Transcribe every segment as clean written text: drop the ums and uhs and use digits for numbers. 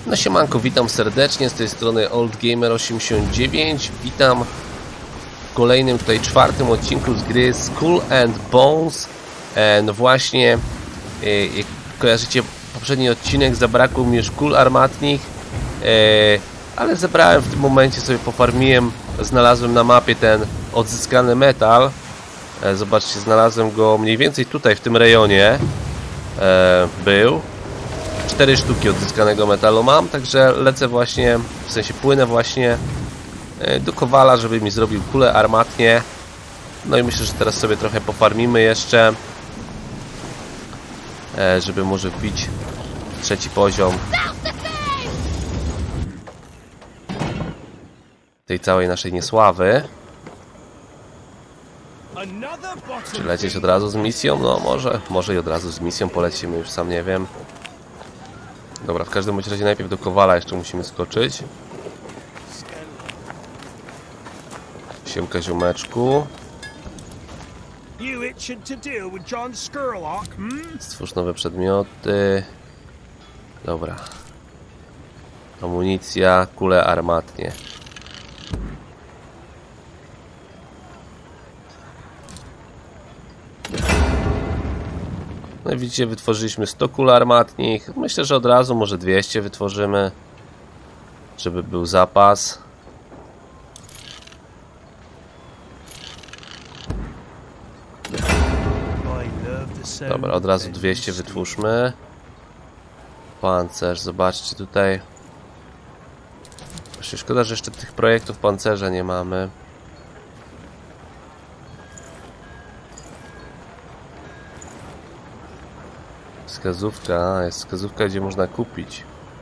No siemanko, witam serdecznie, z tej strony OldGamer89. Witam w kolejnym tutaj czwartym odcinku z gry Skull and Bones. No właśnie, jak kojarzycie poprzedni odcinek, zabrakło mi już kul armatnych, ale zebrałem w tym momencie, sobie pofarmiłem, znalazłem na mapie ten odzyskany metal. Zobaczcie, znalazłem go mniej więcej tutaj w tym rejonie. Był 4 sztuki odzyskanego metalu mam, także lecę właśnie, w sensie płynę właśnie do Kowala, żeby mi zrobił kulę armatnie. No i myślę, że teraz sobie trochę pofarmimy jeszcze, żeby może wbić trzeci poziom tej całej naszej niesławy. Czy lecieć od razu z misją? No może i od razu z misją polecimy, już sam nie wiem. Dobra, w każdym razie najpierw do Kowala jeszcze musimy skoczyć. Siemka, ziomeczku. Stwórz nowe przedmioty. Dobra. Amunicja, kule armatnie. No i widzicie, wytworzyliśmy 100 kul armatnych. Myślę, że od razu może 200 wytworzymy, żeby był zapas. Dobra, od razu 200 wytwórzmy. Pancerz, zobaczcie tutaj. Właśnie szkoda, że jeszcze tych projektów pancerza nie mamy. Wskazówka, jest wskazówka, gdzie można kupić.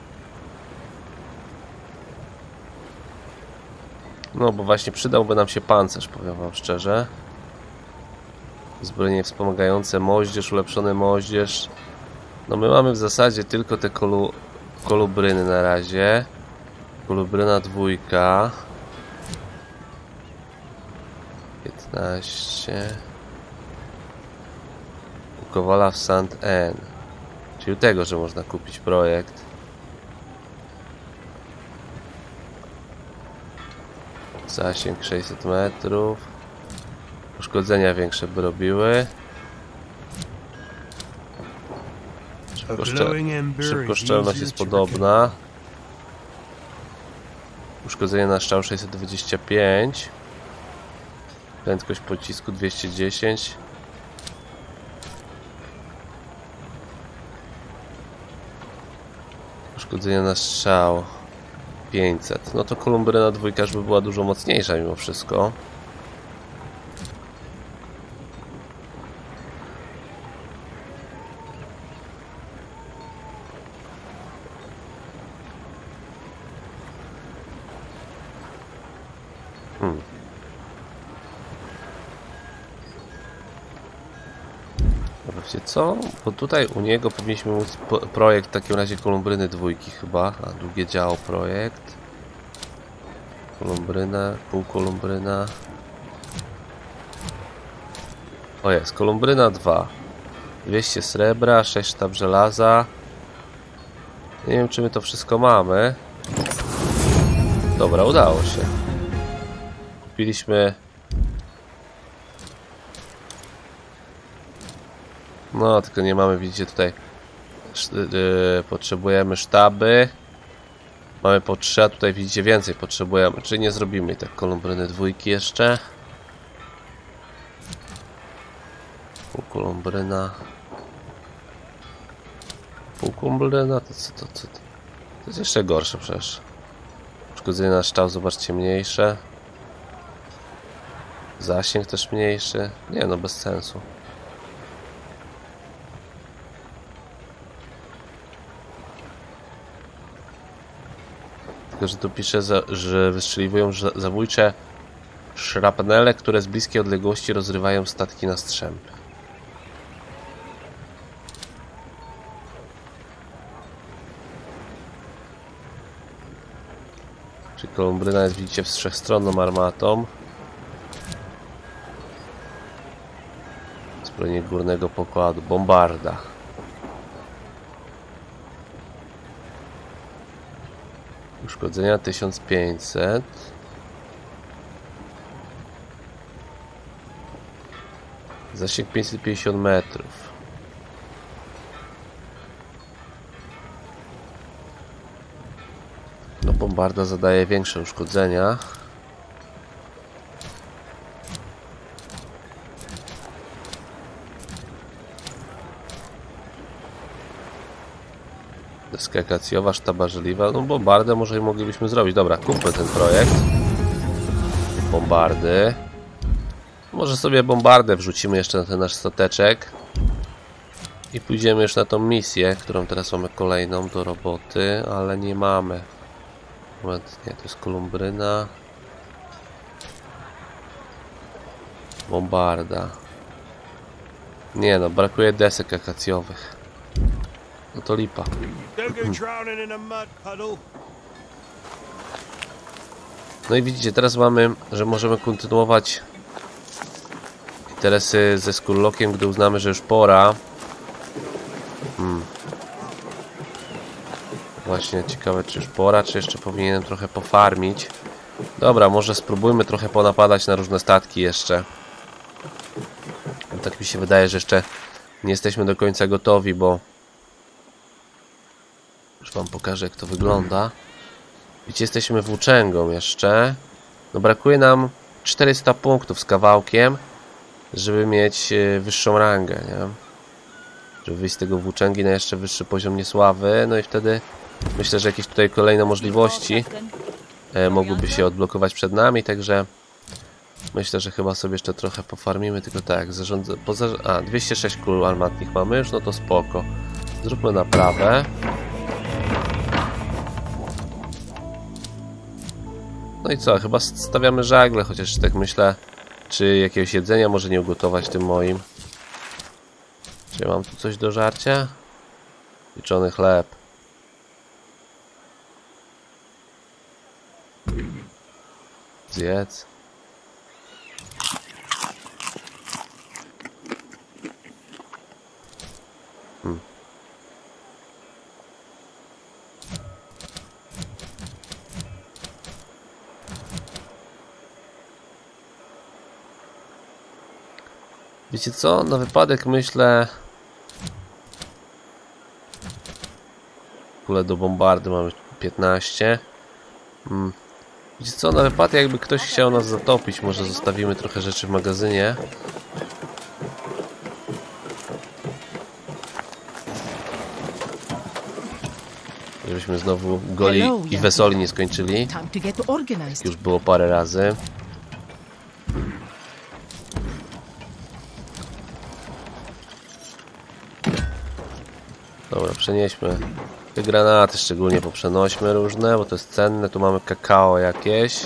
No bo właśnie przydałby nam się pancerz, powiem wam szczerze. Zbrojenie wspomagające, moździerz, ulepszony moździerz. No my mamy w zasadzie tylko te kolubryny na razie. Kolubryna 2. 15. U Kowala w St. N. Czyli tego, że można kupić projekt. Zasięg 600 metrów. Uszkodzenia większe by robiły. Szybkoszczelność jest podobna. Uszkodzenie na strzał 625. Prędkość pocisku 210. Uszkodzenie na strzał 500. No to kolumbryna 2 już by była dużo mocniejsza mimo wszystko. Wiecie co? Bo tutaj u niego powinniśmy móc projekt w takim razie kolumbryny 2 chyba. A długie działo projekt. Kolumbryna, półkolumbryna. O jest, kolumbryna 2. 200 srebra, 6 sztab żelaza. Nie wiem, czy my to wszystko mamy. Dobra, udało się. Kupiliśmy. No, tylko nie mamy, widzicie tutaj, potrzebujemy sztaby. Mamy po 3, a tutaj widzicie więcej potrzebujemy. Czyli nie zrobimy tak kolumbryny 2 jeszcze. Półkolumbryna. Półkolumbryna, to co to? To jest jeszcze gorsze przecież. Uszkodzenie na strzał, zobaczcie, mniejsze. Zasięg też mniejszy. Nie no, bez sensu. Tylko że tu pisze, że wystrzeliwują zabójcze szrapnele, które z bliskiej odległości rozrywają statki na strzępy. Czyli kolumbryna jest, widzicie, wszechstronną armatą. Zbrojenie górnego pokładu, bombarda. Uszkodzenia 1500. Zasięg 550 metrów. No, bombarda zadaje większe uszkodzenia. Deska akacjowa, sztaba żeliwa. No, bombardę może i moglibyśmy zrobić. Dobra, kupmy ten projekt. Bombardy. Może sobie bombardę wrzucimy jeszcze na ten nasz stateczek. I pójdziemy już na tą misję, którą teraz mamy kolejną do roboty, ale nie mamy. Moment, nie, to jest kolumbryna. Bombarda. Nie no, brakuje desek akacjowych. No to lipa. No i widzicie, teraz mamy, że możemy kontynuować interesy ze Skullockiem, gdy uznamy, że już pora. Właśnie ciekawe, czy już pora, czy jeszcze powinienem trochę pofarmić. Dobra, może spróbujmy trochę ponapadać na różne statki jeszcze. Tak mi się wydaje, że jeszcze nie jesteśmy do końca gotowi, bo już wam pokażę, jak to wygląda. Widzicie, jesteśmy włóczęgą jeszcze. No brakuje nam 400 punktów z kawałkiem, żeby mieć wyższą rangę, nie? Żeby wyjść z tego włóczęgi na jeszcze wyższy poziom niesławy. No i wtedy myślę, że jakieś tutaj kolejne możliwości mogłyby się odblokować przed nami, także myślę, że chyba sobie jeszcze trochę pofarmimy, tylko tak, 206 kul armatnych mamy już, no to spoko. Zróbmy naprawę. No i co, chyba stawiamy żagle, chociaż tak myślę, czy jakiegoś jedzenia może nie ugotować tym moim. Czy ja mam tu coś do żarcia? Pieczony chleb. Zjedz. Wiecie co? Na wypadek myślę... Kule do bombardy mamy 15. Wiecie co? Na wypadek jakby ktoś chciał nas zatopić, może zostawimy trochę rzeczy w magazynie. Żebyśmy znowu goli i wesoli nie skończyli. Już było parę razy. Dobra, przenieśmy te granaty, szczególnie poprzenośmy różne, bo to jest cenne. Tu mamy kakao jakieś.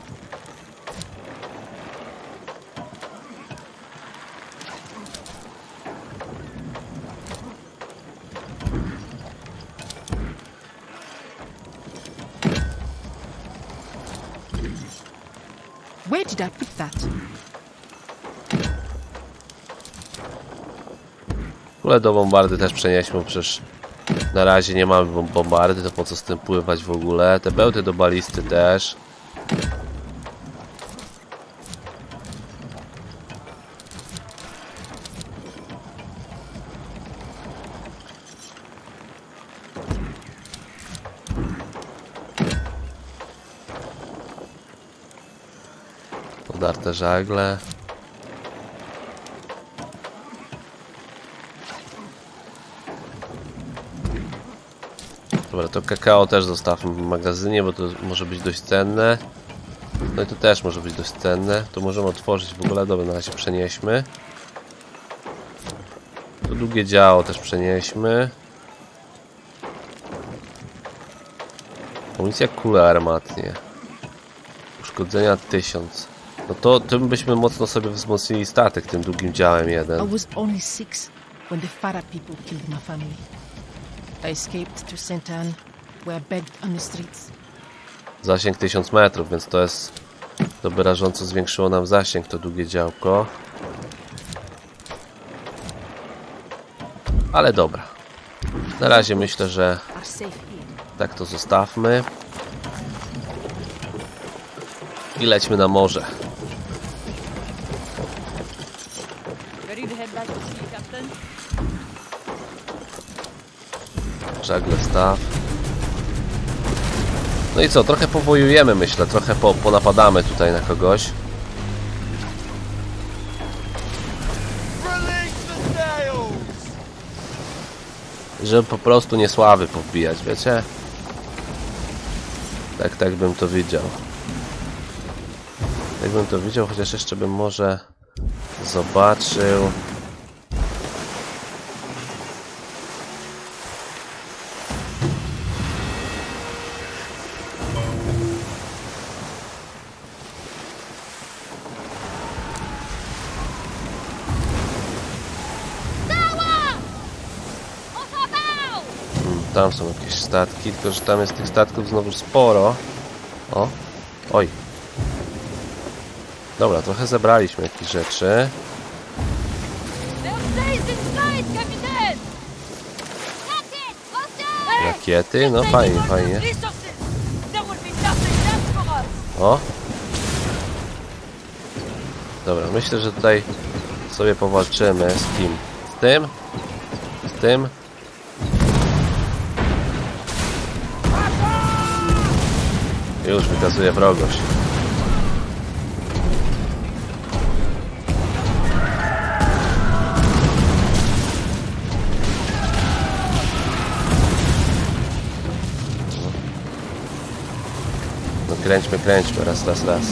Where did I put that? Kule do bombardy też przenieśmy, bo przecież na razie nie mamy bombardy, to po co z tym pływać w ogóle. Te bełty do balisty też. Podarte żagle. Dobra, to kakao też zostawmy w magazynie, bo to może być dość cenne. No i to też może być dość cenne. To możemy otworzyć w ogóle. Dobra, na razie przenieśmy. To długie działo też przenieśmy. Amunicja kule armatnie. Uszkodzenia 1000. No to tym byśmy mocno sobie wzmocnili statek tym długim działem jeden. I was only 6 when the Farah people killed my family. I escaped to St. Anne, where I begged on the streets. Zasięg 1000 metrów, więc to jest... To by rażąco zwiększyło nam zasięg, to długie działko. Ale dobra. Na razie myślę, że tak to zostawmy. I lećmy na morze. Żagle staw. No i co, trochę powojujemy, myślę, trochę ponapadamy tutaj na kogoś. Żeby po prostu niesławy powbijać, wiecie? Tak bym to widział. Jakbym to widział, chociaż jeszcze bym może zobaczył. Tam są jakieś statki, tylko że tam jest tych statków znowu sporo. O, oj. Dobra, trochę zebraliśmy jakieś rzeczy. Rakiety, no fajnie, fajnie. O. Dobra, myślę, że tutaj sobie powalczymy z kim? Z tym? Z tym? Już wykazuje wrogość. No kręćmy, kręćmy. Raz.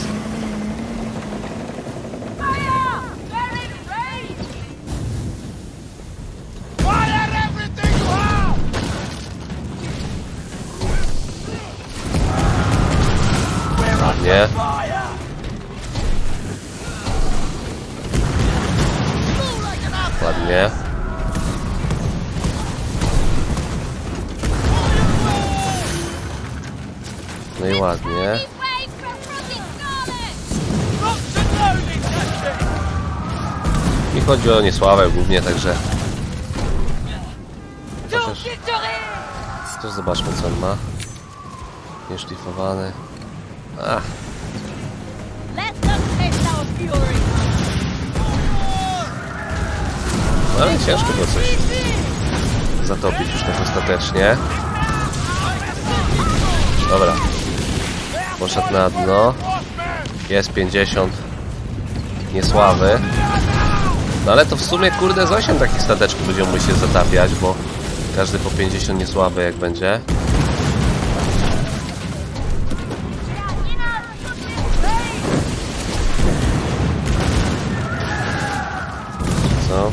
Nie. Ładnie. No i ładnie. Mi chodzi o niesławę głównie, także... Też zobaczmy, co on ma. Nieszlifowany. Ach. No ale ciężko było coś zatopić już tak ostatecznie. Dobra. Poszedł na dno. Jest 50 niesławy. No ale to w sumie, kurde, z 8 takich stateczków będziemy musieli zatapiać, bo każdy po 50 niesławy jak będzie. Co?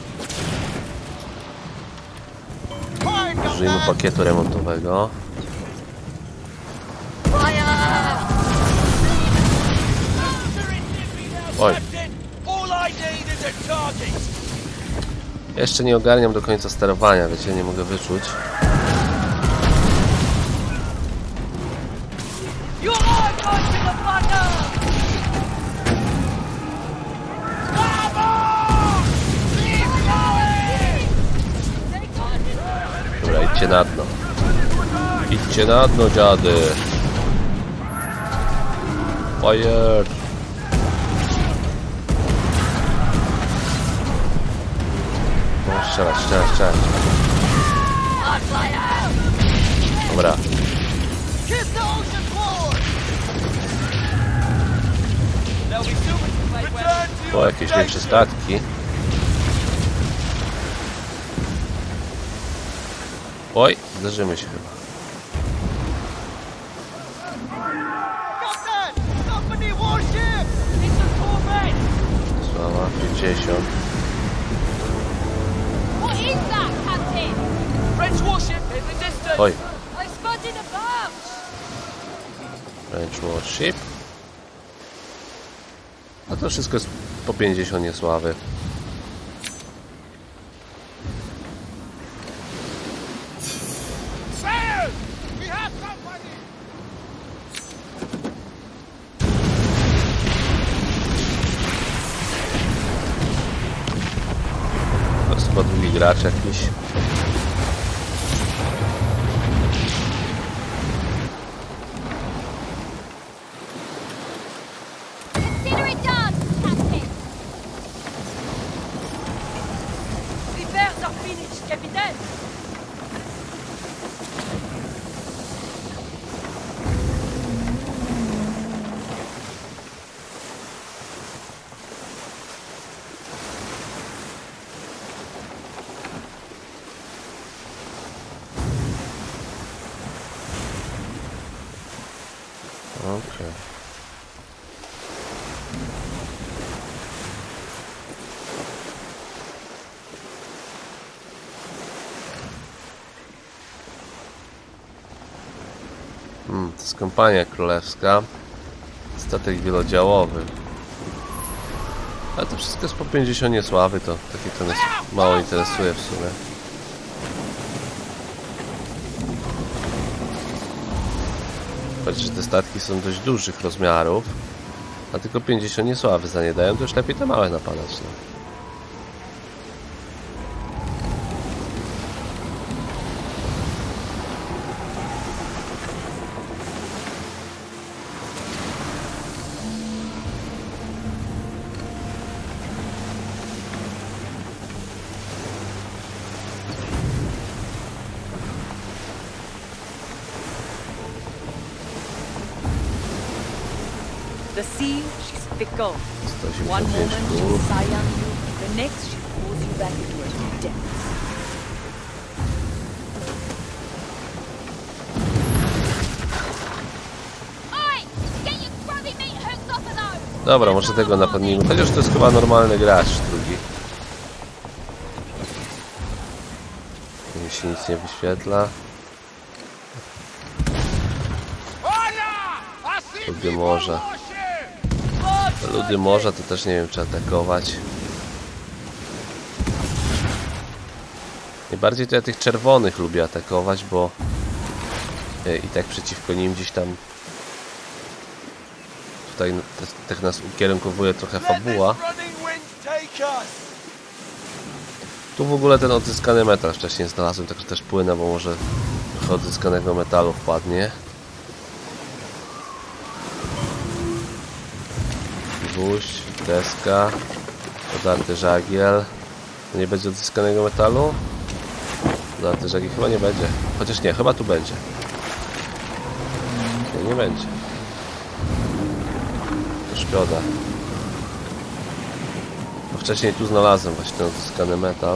Użyjmy pakietu remontowego. Oj. Jeszcze nie ogarniam do końca sterowania, wiecie, nie mogę wyczuć. Dobra, idźcie na dno. Idźcie na dno, dziady. Fire. Strzelać. Dobra. O, jakieś większe statki. Oj, zderzymy się chyba. Sława, 50. Oj. French warship. A to wszystko jest po 50 niesławy. To jest chyba drugi gracz jakiś. Okej. To jest kompania królewska. Statek wielodziałowy. Ale to wszystko jest po 50 sławy, to takie to nas mało interesuje w sumie. Chociaż te statki są dość dużych rozmiarów, a tylko 50 sławy za nie dają, to już lepiej te małe napadać. No. The sea, she's fickle. 185 One moment kul. she'll sigh on you, the next she pulls you back into her depths. Dobra, może tego napadnijmy. Chociaż to jest chyba normalny gracz drugi. Mi się nic nie wyświetla. Ludy morza. Ludy morza to też nie wiem, czy atakować. Najbardziej to ja tych czerwonych lubię atakować, bo i tak przeciwko nim gdzieś tam tutaj tak nas ukierunkowuje trochę fabuła. Tu w ogóle ten odzyskany metal wcześniej znalazłem, także też płynę, bo może trochę odzyskanego metalu wpadnie. Gwóźdź, deska, podarty żagiel. To nie będzie odzyskanego metalu? Podarty żagiel chyba nie będzie. Chociaż nie, chyba tu będzie. Nie będzie. To szkoda. Bo wcześniej tu znalazłem właśnie ten odzyskany metal.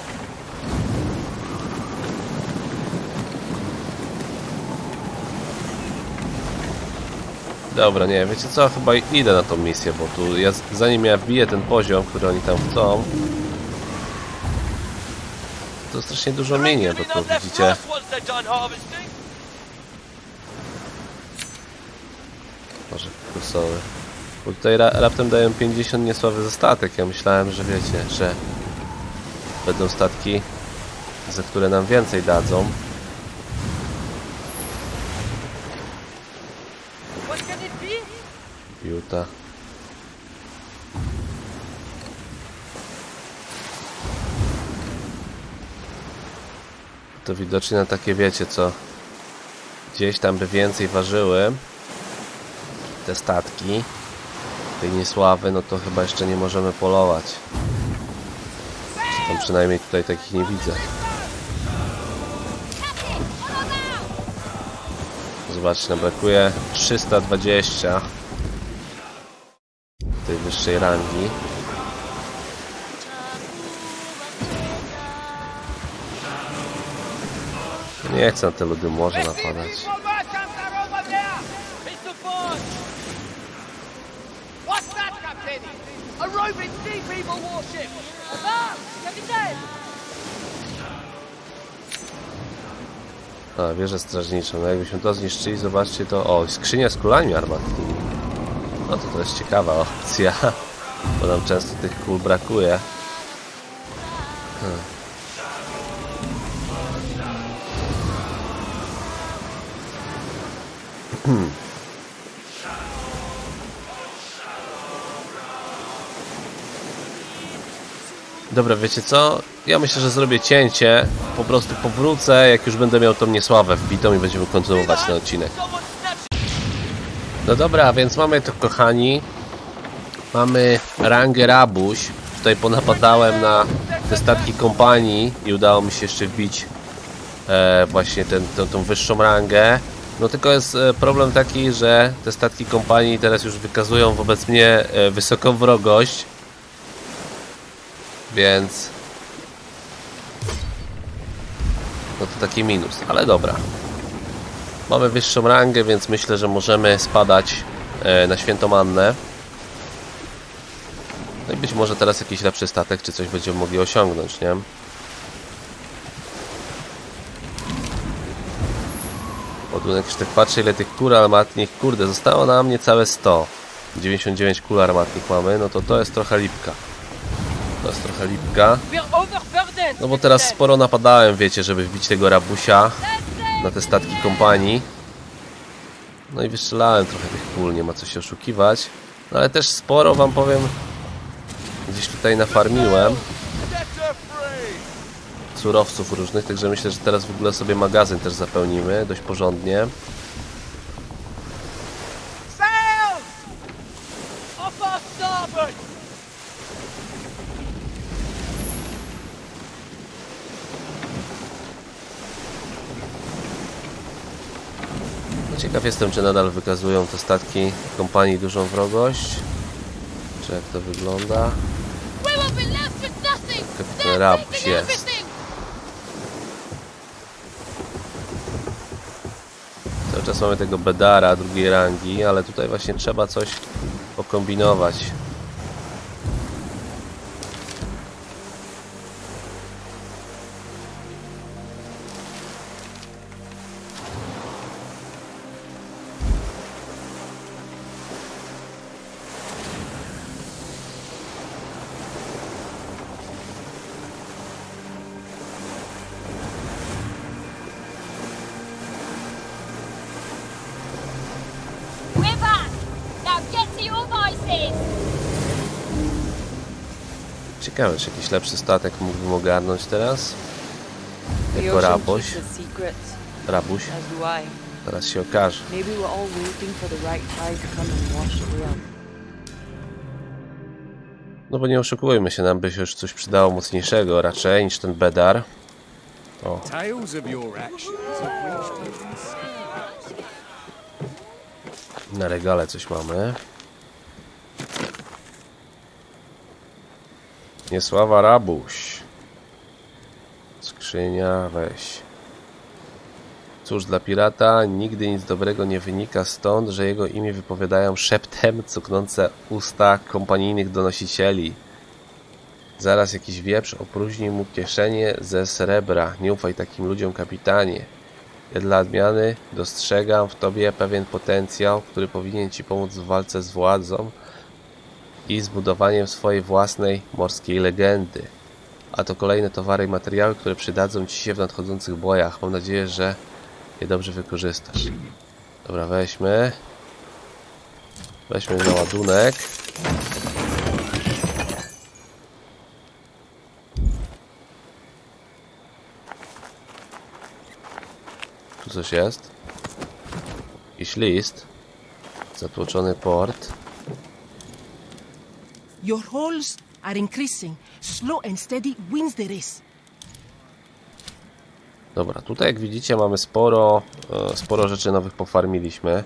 Dobra, nie, wiecie co? Chyba idę na tą misję, bo tu zanim ja wbiję ten poziom, który oni tam chcą, to strasznie dużo minie, bo tu widzicie. Może kursory. Bo tutaj raptem dają 50 niesławy za statek. Ja myślałem, że wiecie, że będą statki, za które nam więcej dadzą. Utah. To widocznie na takie, wiecie co, gdzieś tam by więcej ważyły te statki tej niesławy, no to chyba jeszcze nie możemy polować. Tam przynajmniej tutaj takich nie widzę. Zobaczcie, nam brakuje 320 tej wyższej rangi. Nie chcę na te ludy morza napadać. A, wieżę strażniczą. No jakbyśmy to zniszczyli, zobaczcie to. O, skrzynia z kulami armatnymi. No to jest ciekawa opcja, bo nam często tych kul brakuje. Dobra, wiecie co? Ja myślę, że zrobię cięcie. Po prostu powrócę, jak już będę miał tą niesławę wbitą i będziemy kontynuować ten odcinek. No dobra, więc mamy to, kochani. Mamy rangę rabuś. Tutaj ponapadałem na te statki kompanii i udało mi się jeszcze wbić właśnie tą wyższą rangę. No tylko jest problem taki, że te statki kompanii teraz już wykazują wobec mnie wysoką wrogość. Więc no to taki minus, ale dobra. Mamy wyższą rangę, więc myślę, że możemy spadać na Świętą Annę. No i być może teraz jakiś lepszy statek, czy coś będziemy mogli osiągnąć, nie? Ładunek, już tak patrzę, ile tych kul armatnych, kurde, zostało nam niecałe 100. 99 kul armatnych mamy, no to jest trochę lipka. To jest trochę lipka. No bo teraz sporo napadałem, wiecie, żeby wbić tego rabusia na te statki kompanii. No i wystrzelałem trochę tych kul, nie ma co się oszukiwać. No ale też sporo, wam powiem, gdzieś tutaj nafarmiłem surowców różnych, także myślę, że teraz w ogóle sobie magazyn też zapełnimy dość porządnie. Ciekaw jestem, czy nadal wykazują te statki kompanii dużą wrogość. Czy jak to wygląda? Kapitan Rabuś jest. Cały czas mamy tego Bedara drugiej rangi, ale tutaj właśnie trzeba coś pokombinować. Ciekawe, czy jakiś lepszy statek mógłbym ogarnąć teraz? Jako Rabuś. Rabuś. Teraz się okaże. No bo nie oszukujmy się, nam by się już coś przydało mocniejszego raczej niż ten Bedar. O. Na regale coś mamy. Niesława Rabuś. Skrzynia, weź. Cóż, dla pirata nigdy nic dobrego nie wynika stąd, że jego imię wypowiadają szeptem cuknące usta kompanijnych donosicieli. Zaraz jakiś wieprz opróżni mu kieszenie ze srebra. Nie ufaj takim ludziom, kapitanie. Ja dla odmiany dostrzegam w tobie pewien potencjał, który powinien ci pomóc w walce z władzą i zbudowaniem swojej własnej morskiej legendy. A to kolejne towary i materiały, które przydadzą ci się w nadchodzących bojach. Mam nadzieję, że je dobrze wykorzystasz. Dobra, weźmy. Weźmy na ładunek. Tu coś jest. Jakiś list. Zatłoczony port. Your hauls are increasing. Slow and steady wins the race. Dobra, tutaj jak widzicie mamy sporo rzeczy nowych pofarmiliśmy.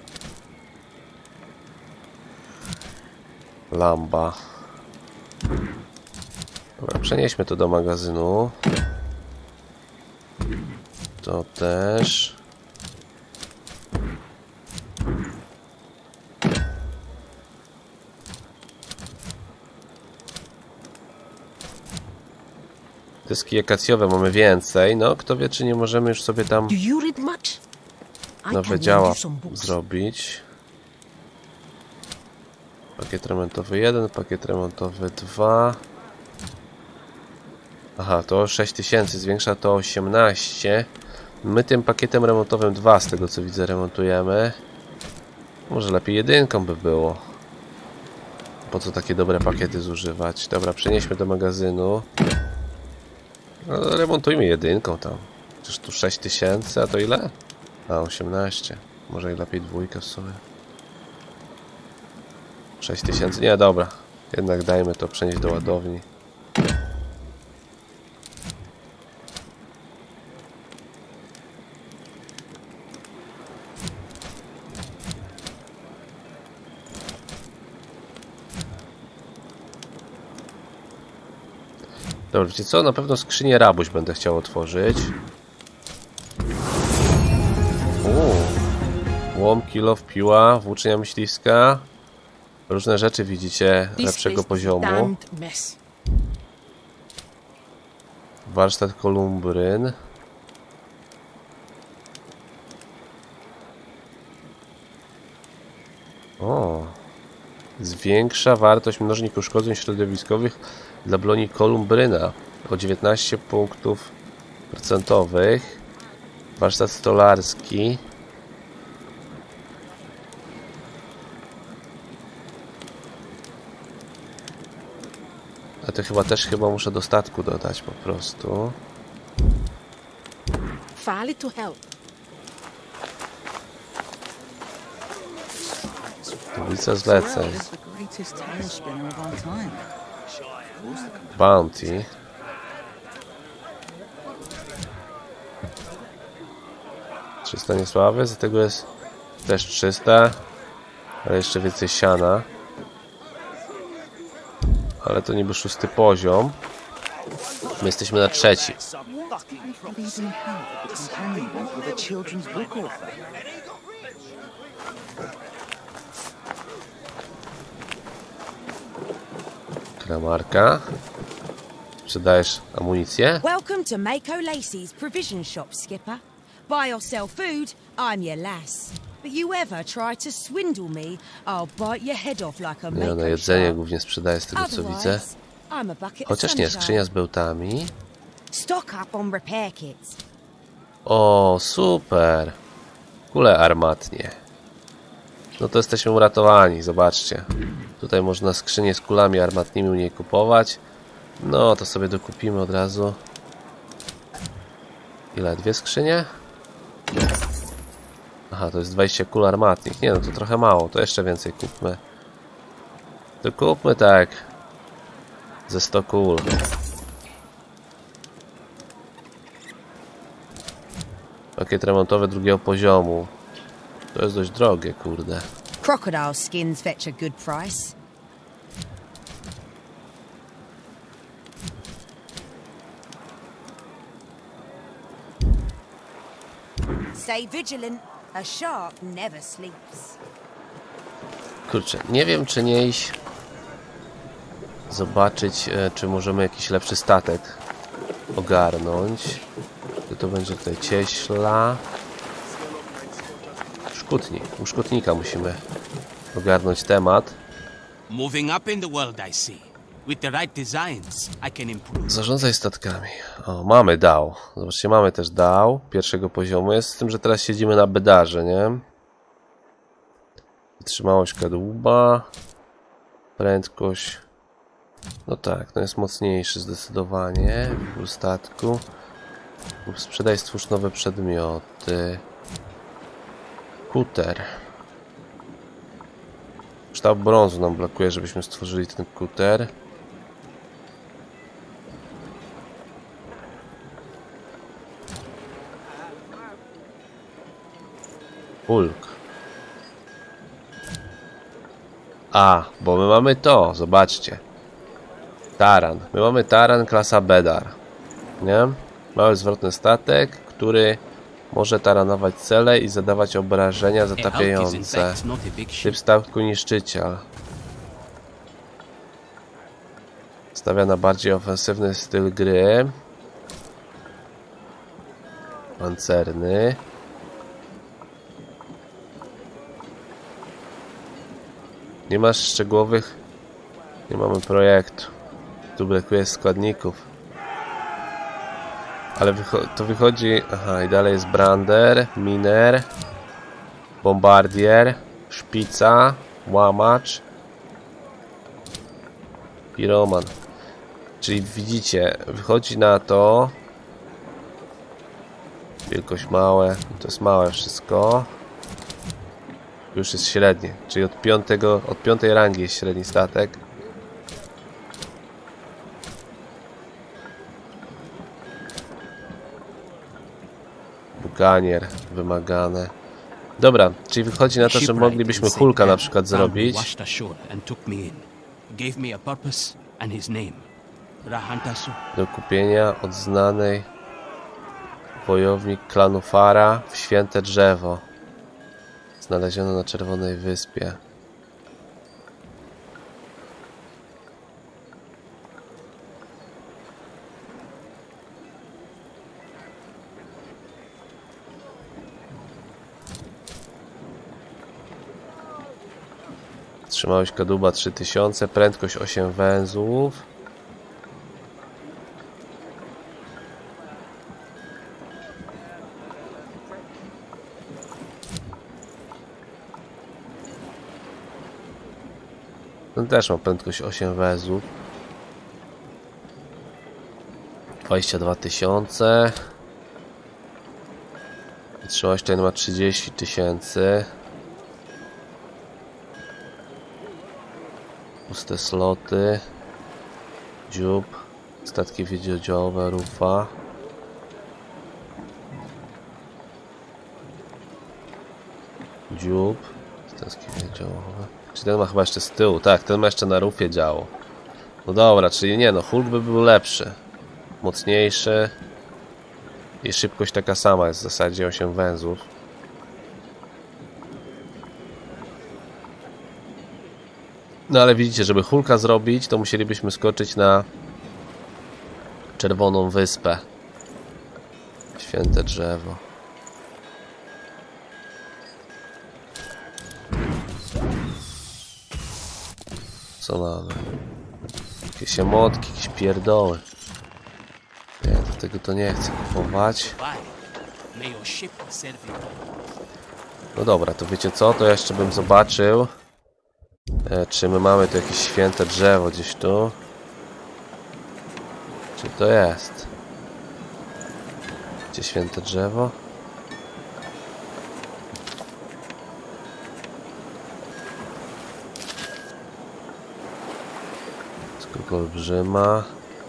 Lamba. Dobra, przenieśmy to do magazynu. To też. Deski akacjowe mamy więcej. No, kto wie, czy nie możemy już sobie tam nowe działa zrobić. Pakiet remontowy 1, pakiet remontowy 2. Aha, to 6000, zwiększa to 18. My tym pakietem remontowym 2, z tego co widzę, remontujemy. Może lepiej jedynką by było. Po co takie dobre pakiety zużywać? Dobra, przenieśmy do magazynu. No, remontujmy jedynką tam. Przecież tu 6000, a to ile? A, 18. Może i lepiej dwójkę w sumie. 6000, nie, dobra. Jednak dajmy to przenieść do ładowni. Dobra, wiecie co? Na pewno skrzynię Rabuś będę chciał otworzyć. Łom, kilof, piła, włócznia myśliwska. Różne rzeczy widzicie lepszego poziomu. Warsztat kolumbryn. O, zwiększa wartość mnożnik uszkodzeń środowiskowych dla broni kolumbryna o 19 punktów procentowych. Warsztat stolarski. A to chyba muszę do statku dodać po prostu. Fali to help. Tablica zleceń. Bounty. Trzysta niesławy, z tego jest też 300, ale jeszcze więcej siana. Ale to niby 6. poziom. My jesteśmy na 3. Kramarka. Sprzedajesz amunicję? Welcome to Mako Lacey's provision shop, Skipper. Buy or sell food, I'm your lass. But you ever try to swindle me, I'll bite your head off like a Nie, Mako na jedzenie shark. głównie sprzedaję z tego co widzę. Otherwise, I'm a bucket of Chociaż nie, sunshine. skrzynia z bełtami. Stock up on repair kits. O, super. Kule armatnie. No to jesteśmy uratowani, zobaczcie. Tutaj można skrzynię z kulami armatnimi u niej kupować. No to sobie dokupimy od razu. Ile? 2 skrzynie? Aha, to jest 20 kul armatnych. Nie no, to trochę mało, to jeszcze więcej kupmy. To kupmy tak ze 100 kul. Pakiet remontowy 2. poziomu. To jest dość drogie, kurde. Crocodile skins fetch a good price. Stay vigilant. A shark never sleeps. Kurczę, nie wiem czy nie iść zobaczyć, czy możemy jakiś lepszy statek ogarnąć. To będzie tutaj cieśla. Szkutnik. U szkutnika musimy ogarnąć temat. Moving up in the world, I see. With the right designs, I can improve. Zarządzaj statkami. O, mamy DAO. Zobaczcie, mamy też DAO 1. poziomu. Jest z tym, że teraz siedzimy na bedarze, nie? Wytrzymałość kadłuba. Prędkość. No tak, no jest mocniejszy zdecydowanie. Wybór statku. Sprzedaj, stwórz nowe przedmioty. Kuter. Kształt brązu nam blokuje, żebyśmy stworzyli ten kuter. Hulk. A, bo my mamy to, zobaczcie. Taran. My mamy taran klasa Bedar. Nie? Mały zwrotny statek, który może taranować cele i zadawać obrażenia zatapiające. Typ statku niszczyciel. Stawia na bardziej ofensywny styl gry. Pancerny. Nie masz szczegółowych. Nie mamy projektu. Tu brakuje składników. Ale to wychodzi... Aha, i dalej jest brander, miner, bombardier, szpica, łamacz, piroman. Czyli widzicie, wychodzi na to... Wielkość małe, to jest małe wszystko. Już jest średnie, czyli od 5. rangi jest średni statek. Buganier wymagane. Dobra, czyli wychodzi na to, że moglibyśmy Hulka na przykład zrobić. Do kupienia od znanej wojownik klanu Fara w Święte Drzewo. Znaleziono na Czerwonej Wyspie. Trzymałość kadłuba 3000, prędkość 8 węzłów. Ten też ma prędkość 8 węzłów. 22 000. Wytrzymałość ten ma 30 000. Puste sloty. Dziób. Statki wiedziodziołowe, rufa. Dziób. Statki wiedziołowe. Czyli ten ma chyba jeszcze z tyłu. Tak, ten ma jeszcze na rufie działo. No dobra, czyli nie no, Hulk by był lepszy. Mocniejszy. I szybkość taka sama jest w zasadzie 8 węzłów. No ale widzicie, żeby Hulka zrobić, to musielibyśmy skoczyć na Czerwoną Wyspę. Święte drzewo. Co mamy? Jakieś emotki, jakieś pierdoły. Nie, do tego to nie chcę kupować. No dobra, to wiecie co? To jeszcze bym zobaczył, czy my mamy tu jakieś święte drzewo gdzieś tu. Czy to jest? Gdzie święte drzewo? Skok olbrzyma.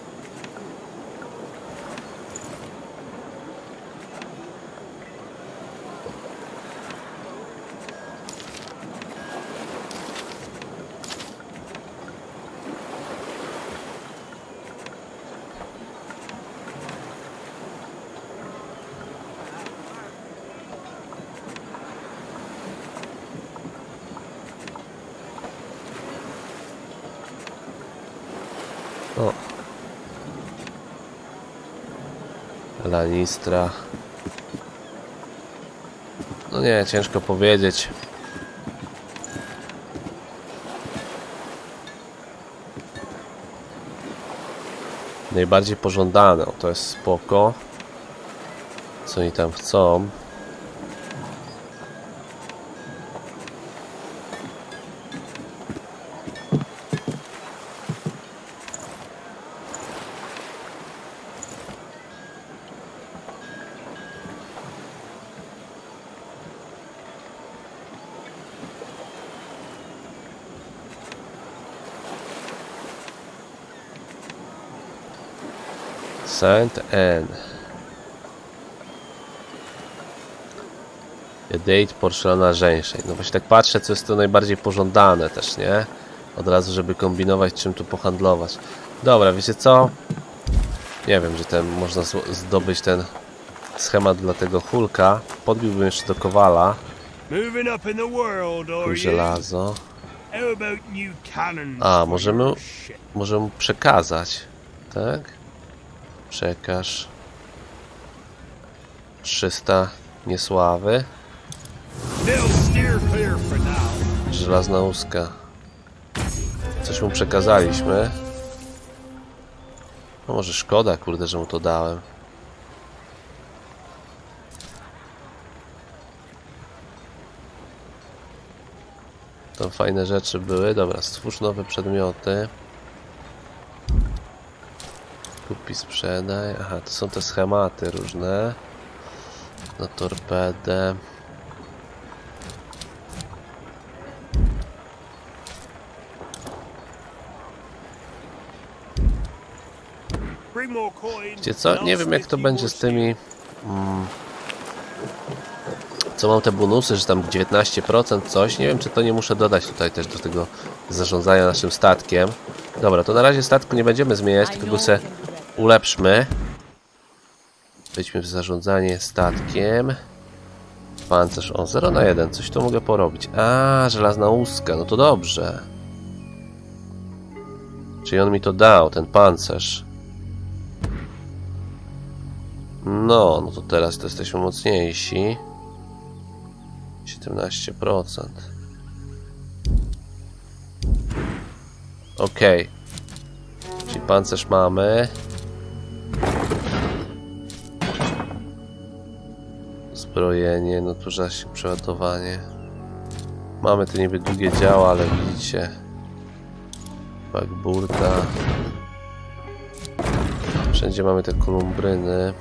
O. Lanistra. No nie, ciężko powiedzieć. Najbardziej pożądane, o, to jest spoko. Co oni tam chcą? Saint Anne. Date porcelana żeńszej. No właśnie tak patrzę, co jest to najbardziej pożądane też, nie? Od razu, żeby kombinować, czym tu pohandlować. Dobra, wiecie co? Nie wiem, że ten można zdobyć ten schemat dla tego Hulka. Podbiłbym jeszcze do Kowala. Żelazo. A, możemy mu przekazać. Tak? Przekaż 300 niesławy. Żelazna łuska. Coś mu przekazaliśmy. No może szkoda, kurde, że mu to dałem. To fajne rzeczy były. Dobra, stwórz nowe przedmioty. Kupi, sprzedaj. Aha, to są te schematy różne. Na torpedę. Wiecie co? Nie wiem, jak to będzie z tymi... Co mam te bonusy, że tam 19% coś. Nie wiem, czy to nie muszę dodać tutaj też do tego zarządzania naszym statkiem. Dobra, to na razie statku nie będziemy zmieniać, tylko go se ulepszmy. Wejdźmy w zarządzanie statkiem. pancerz. O, 0 na 1. Coś tu mogę porobić. A, żelazna łuska. No to dobrze. Czyli on mi to dał, ten pancerz. No to teraz to jesteśmy mocniejsi. 17%. Okej. Czyli pancerz mamy. Zbrojenie, no tu zasięg, przeładowanie. Mamy te niby długie działa, ale widzicie. Backburta. Wszędzie mamy te kolumbryny.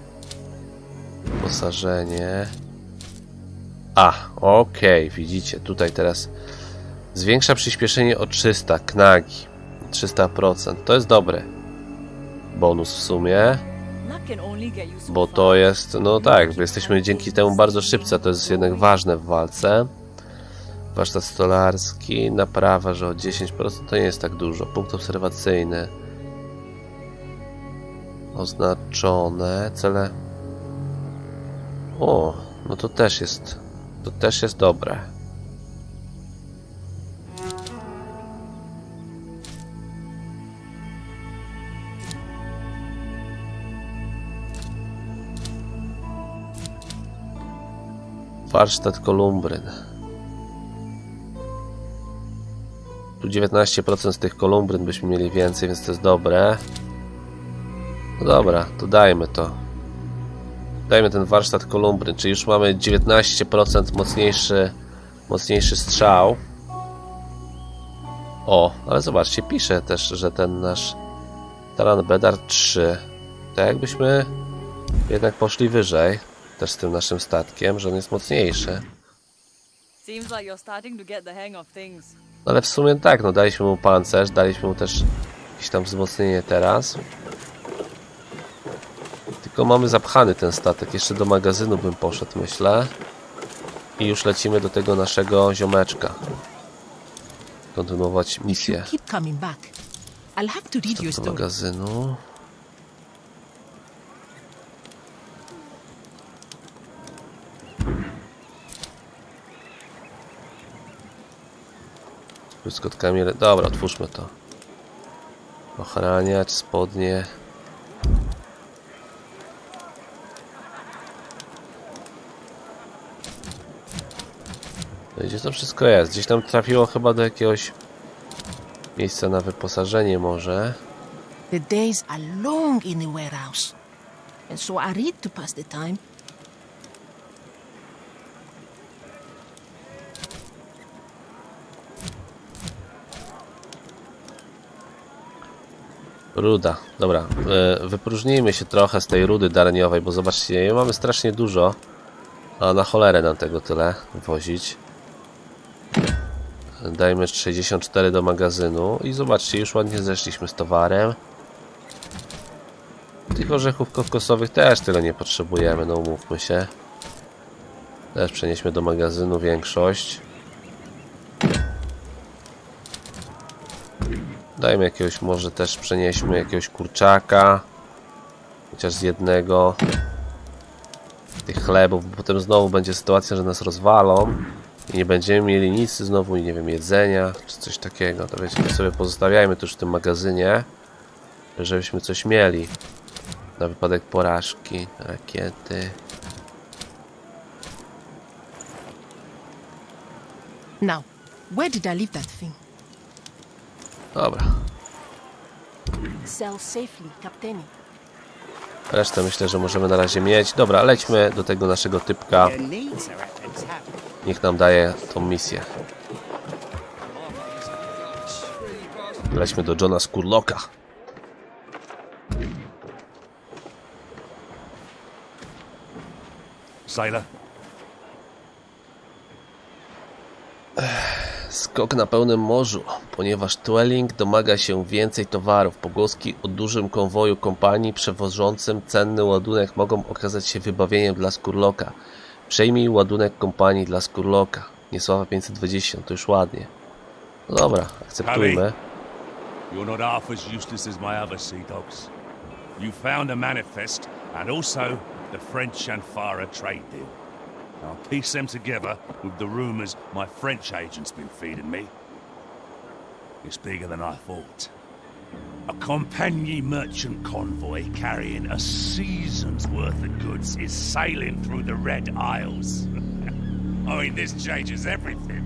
Wyposażenie. A, okej, widzicie, tutaj teraz zwiększa przyspieszenie o 300, knagi. 300%, to jest dobry bonus w sumie. Bo to jest, no tak, bo jesteśmy dzięki temu bardzo szybcy, a to jest jednak ważne w walce. Warsztat stolarski, naprawa, że o 10% to nie jest tak dużo. Punkt obserwacyjny. Oznaczone, cele. O, no to też jest dobre. Warsztat kolumbryn. Tu 19% z tych kolumbryn byśmy mieli więcej, więc to jest dobre. No dobra, to dajmy to. Dajmy ten warsztat kolumbryn, czyli już mamy 19% mocniejszy strzał. O, ale zobaczcie, pisze też, że ten nasz Talan Bedar 3. Tak jakbyśmy jednak poszli wyżej. Też z tym naszym statkiem, że on jest mocniejszy. Ale w sumie tak, no daliśmy mu pancerz, daliśmy mu też jakieś tam wzmocnienie teraz. Tylko mamy zapchany ten statek, jeszcze do magazynu bym poszedł, myślę. I już lecimy do tego naszego ziomeczka. Kontynuować misję. Do magazynu. Z kotkami, dobra, otwórzmy to. Ochraniacz, spodnie. No i gdzie to wszystko jest? Gdzieś tam trafiło chyba do jakiegoś miejsca na wyposażenie może. The days are long in the warehouse, and so I read to pass the time. Ruda. Dobra, wypróżnijmy się trochę z tej rudy darniowej, bo zobaczcie, jej mamy strasznie dużo. A na cholerę nam tego tyle wozić. Dajmy 64 do magazynu i zobaczcie, już ładnie zeszliśmy z towarem. Tych orzechów kokosowych też tyle nie potrzebujemy, no umówmy się. Też przenieśmy do magazynu większość. Dajmy jakiegoś, może też przenieśmy jakiegoś kurczaka. Chociaż z jednego. Tych chlebów, bo potem znowu będzie sytuacja, że nas rozwalą. I nie będziemy mieli nic znowu, nie wiem, jedzenia, czy coś takiego. To wiecie, to sobie pozostawiajmy to już w tym magazynie. Żebyśmy coś mieli. Na wypadek porażki, rakiety. Now, where did I leave that thing? Dobra. Sail safely, kaptenie. Resztę myślę, że możemy na razie mieć. Dobra, lećmy do tego naszego typka. Niech nam daje tą misję. Lećmy do Johna Skurlocka. Sailor. Skok na pełnym morzu, ponieważ Dwelling domaga się więcej towarów. Pogłoski o dużym konwoju kompanii przewożącym cenny ładunek mogą okazać się wybawieniem dla Skurlocka. Przejmij ładunek kompanii dla Skurlocka. Niesława 520, to już ładnie. No dobra, akceptujmy. You're not half as useless as my other sea dogs. You found a manifest and also the French and Farah trade deal. I'll piece them together with the rumours my French agent's been feeding me. It's bigger than I thought. A Compagnie merchant convoy carrying a season's worth of goods is sailing through the Red Isles. I mean, this changes everything.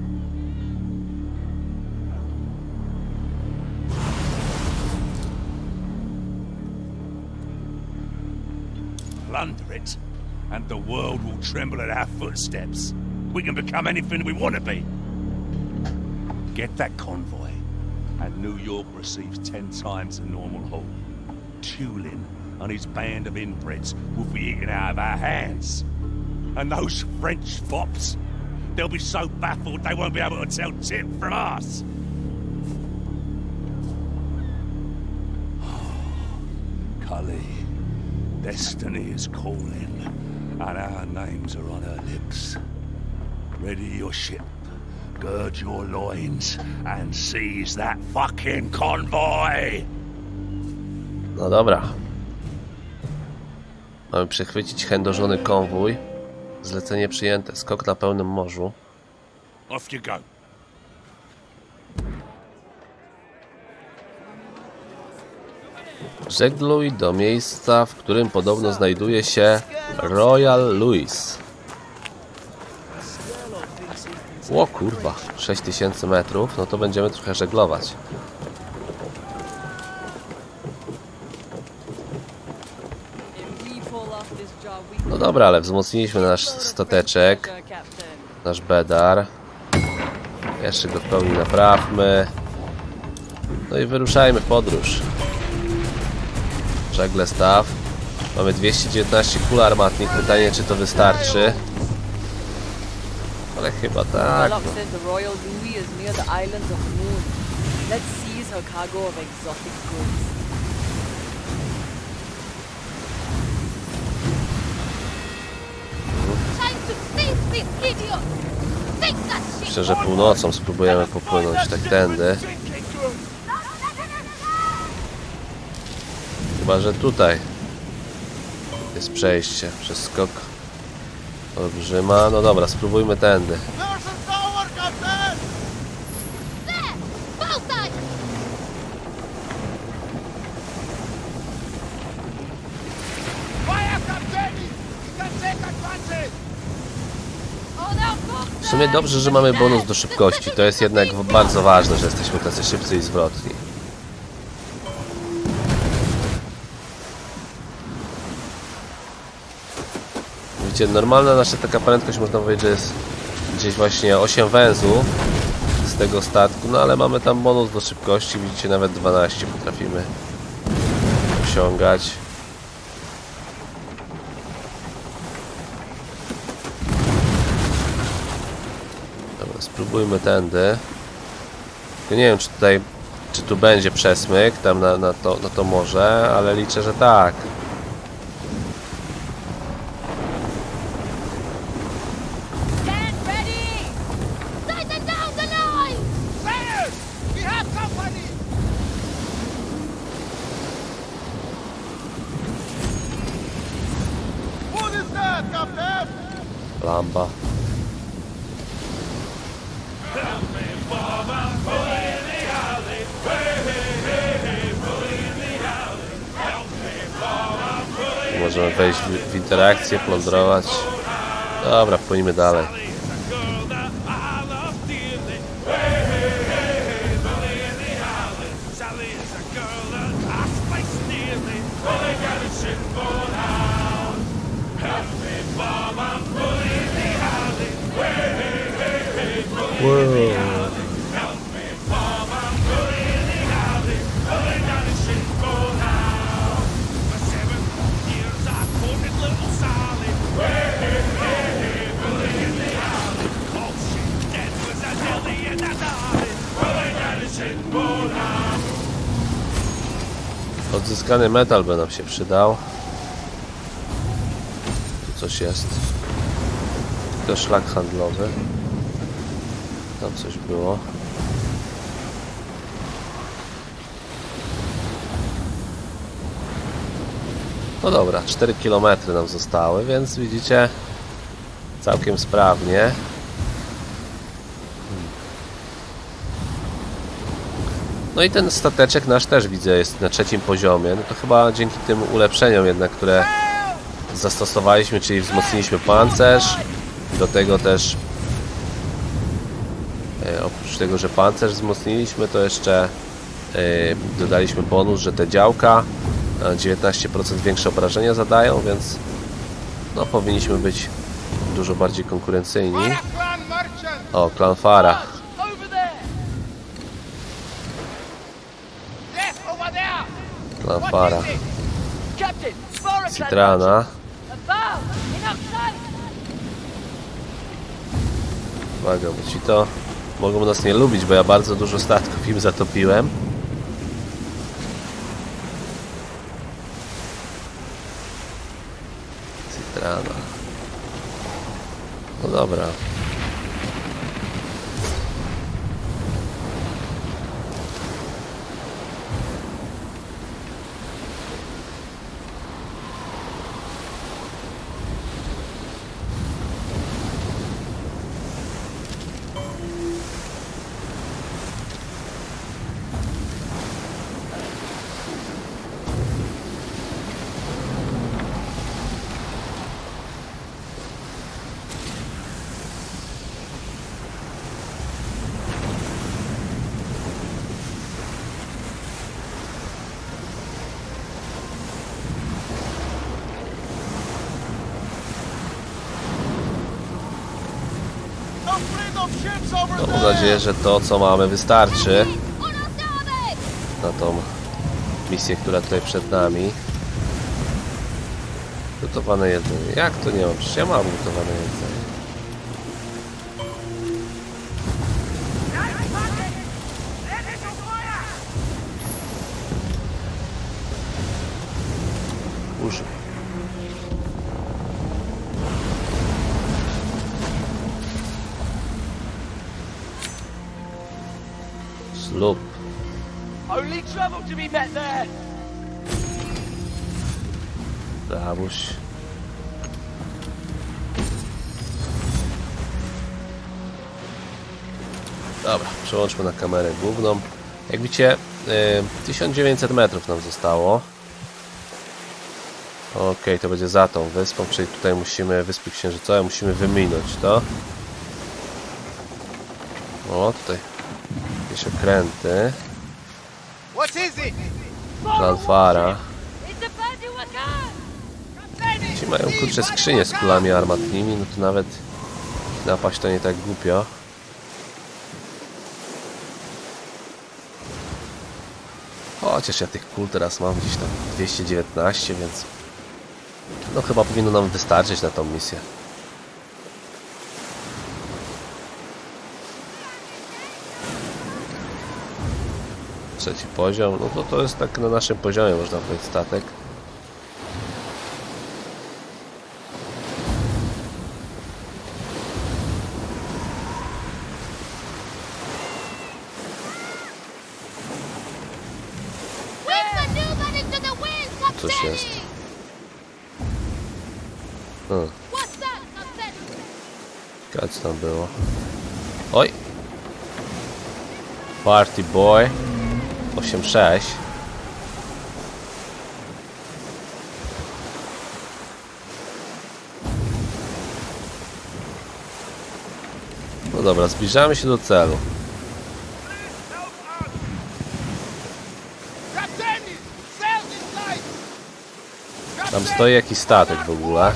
Plunder it, and the world will tremble at our footsteps. We can become anything we want to be. Get that convoy, and New York receives 10 times the normal haul. Tulin and his band of inbreds will be eaten out of our hands. And those French fops, they'll be so baffled they won't be able to tell tip from us. Cully, destiny is calling, and our names are on her lips. Ready your ship, gird your loins, and seize that fucking convoy! No dobra. Mamy przechwycić chędożony konwój. Zlecenie przyjęte. Skok na pełnym morzu. Off you go. Żegluj do miejsca, w którym podobno znajduje się Royal Louis. O kurwa, 6000 metrów, no to będziemy trochę żeglować. No dobra, ale wzmocniliśmy nasz stateczek, nasz bedar. Jeszcze go w pełni naprawmy. No i wyruszajmy w podróż. Żegle staw. Mamy 219 kul armatnych. Pytanie, czy to wystarczy. Ale chyba tak. Myślę, że północą spróbujemy popłynąć tak tędy. Chyba, że tutaj jest przejście przez skok olbrzyma. No dobra, spróbujmy tędy. W sumie dobrze, że mamy bonus do szybkości. To jest jednak bardzo ważne, że jesteśmy tacy szybcy i zwrotni. Widzicie, normalna nasza taka prędkość, można powiedzieć, że jest gdzieś właśnie 8 węzłów z tego statku, no ale mamy tam bonus do szybkości. Widzicie, nawet 12 potrafimy osiągać. Spróbujmy tędy. Nie wiem, czy tutaj, czy tu będzie przesmyk tam na to morze, ale liczę, że tak. Lamba. Możemy wejść w interakcję, plądrować. Dobra, płyniemy dalej. Wow. Odzyskany metal by nam się przydał. Tu coś jest. To szlak handlowy. Tam coś było. No dobra, 4 km nam zostały, więc widzicie, Całkiem sprawnie. No i ten stateczek nasz też widzę jest na 3. poziomie. No to chyba dzięki tym ulepszeniom jednak, które zastosowaliśmy, czyli wzmocniliśmy pancerz. Do tego też oprócz tego, że pancerz wzmocniliśmy, to jeszcze dodaliśmy bonus, że te działka 19% większe obrażenia zadają, więc no powinniśmy być dużo bardziej konkurencyjni. O, klan Fara. Klan Fara. Citrana. Uwaga, bo ci to mogą nas nie lubić, bo ja bardzo dużo statków im zatopiłem. Citrana. No dobra. No, mam nadzieję, że to co mamy wystarczy na tą misję, która tutaj przed nami. Gotowane jedzenie. Jak to nie mam? Przecież ja mam gotowane jedzenie. Użyj. Slop. Only trouble to be met there. Zabuś. Dobra, przełączmy na kamerę główną. Jak widzicie, 1900 metrów nam zostało. Ok, to będzie za tą wyspą, czyli tutaj musimy, Wyspy Księżycowe, musimy wyminąć to. O, tutaj jakieś okręty. Klan Fara. Ci mają kurczę skrzynie z kulami armatnimi, no to nawet napaść to nie tak głupio. Chociaż ja tych kul teraz mam gdzieś tam 219, więc no chyba powinno nam wystarczyć na tą misję. Trzeci poziom, no to jest tak na naszym poziomie, można powiedzieć, statek. Coś jest. Co tam było? Oj! Party Boy 8-6. No dobra, zbliżamy się do celu. Tam stoi jakiś statek w ogóle.